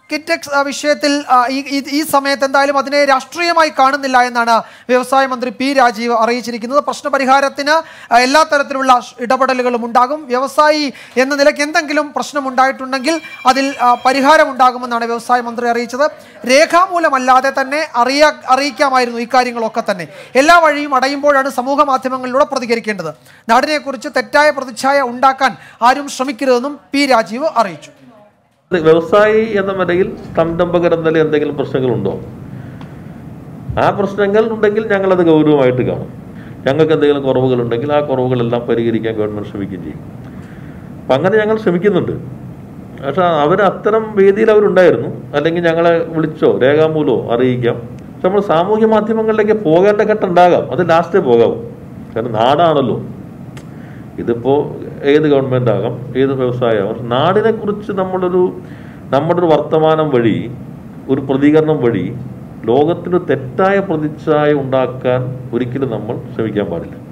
കിറ്റെക്സ് വിഷയത്തിൽ ഈ സമയത്ത് എന്തായാലും അതിനെ രാഷ്ട്രീയമായി കാണുന്നില്ല എന്നാണ് വ്യവസായ മന്ത്രി പി രാജീവ് അറിയിച്ചിരിക്കുന്നത്. പ്രശ്നപരിഹാരത്തിന് എല്ലാ തരത്തിലുള്ള ഇടപെടലുകളും ഉണ്ടാകും. വ്യവസായി എന്ന നിലയ്ക്ക് എന്തെങ്കിലും പ്രശ്നമുണ്ടായിട്ടുണ്ടെങ്കിൽ അതിൽ പരിഹാരമുണ്ടാകുമെന്നാണ് വ്യവസായ മന്ത്രി അറിയിച്ചത്. രേഖാമൂലമല്ലാതെ തന്നെ അറിയിക്കാമായിരുന്നു ഇക്കാര്യങ്ങളൊക്കെ തന്നെ. എല്ലാ വഴിയും അടയുമ്പോഴാണ് സമൂഹ മാധ്യമങ്ങളിലൂടെ പ്രതികരിക്കേണ്ടത്. നാടിനെക്കുറിച്ച് തെറ്റായ പ്രതിച്ഛായ ഉണ്ടാക്കാൻ ആരും ശ്രമിക്കരുതെന്നും പി രാജീവ് അറിയിച്ചു. വ്യവസായി എന്ന നിലയിൽ സംരംഭകർ എന്ന നിലയിൽ എന്തെങ്കിലും പ്രശ്നങ്ങളുണ്ടോ? ആ പ്രശ്നങ്ങൾ ഉണ്ടെങ്കിൽ ഞങ്ങളത് ഗൗരവമായിട്ട് കാണും. ഞങ്ങൾക്ക് എന്തെങ്കിലും കുറവുകളുണ്ടെങ്കിൽ ആ കുറവുകളെല്ലാം പരിഹരിക്കാൻ ഗവൺമെൻറ് ശ്രമിക്കുകയും ചെയ്യും. അപ്പം അങ്ങനെ ഞങ്ങൾ ശ്രമിക്കുന്നുണ്ട്. പക്ഷെ അവർ അത്തരം വേദിയിൽ അവരുണ്ടായിരുന്നു. അല്ലെങ്കിൽ ഞങ്ങളെ വിളിച്ചോ രേഖാമൂലമോ അറിയിക്കാം. പക്ഷെ നമ്മൾ സാമൂഹ്യ മാധ്യമങ്ങളിലേക്ക് പോകേണ്ട ഘട്ടം ഉണ്ടാകാം. അത് ലാസ്റ്റേ പോകാവും. കാരണം നാടാണല്ലോ. ഇതിപ്പോൾ ഏത് ഗവൺമെൻറ് ആകാം, ഏത് വ്യവസായമാകാം. നാടിനെക്കുറിച്ച് നമ്മുടെ ഒരു വർത്തമാനം വഴി, ഒരു പ്രതികരണം വഴി ലോകത്തിന് തെറ്റായ പ്രതിച്ഛായ ഉണ്ടാക്കാൻ ഒരിക്കലും നമ്മൾ ശ്രമിക്കാൻ പാടില്ല.